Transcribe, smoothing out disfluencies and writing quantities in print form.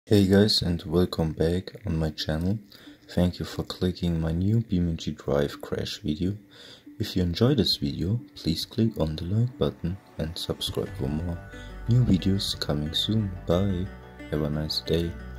Hey guys, and welcome back on my channel. Thank you for clicking my new BeamNG Drive crash video. If you enjoyed this video, please click on the like button and subscribe for more new videos coming soon. Bye, have a nice day.